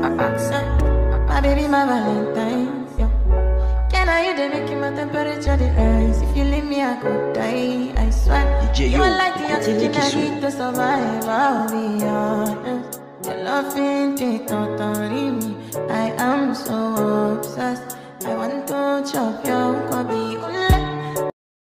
My baby, my Valentine. Yo. Can I you the making my temperature the rise? If you leave me, I could die. I swear. DJ, You yo, are like the oxygen I Kisu. need to survive. I'll be honest. Your loving it totally me. I am so obsessed. I want to chop your body